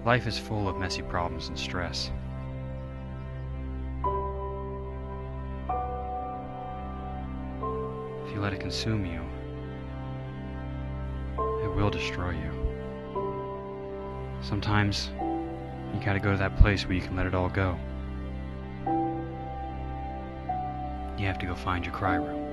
Life is full of messy problems and stress. If you let it consume you, it will destroy you. Sometimes you gotta go to that place where you can let it all go. You have to go find your cry room.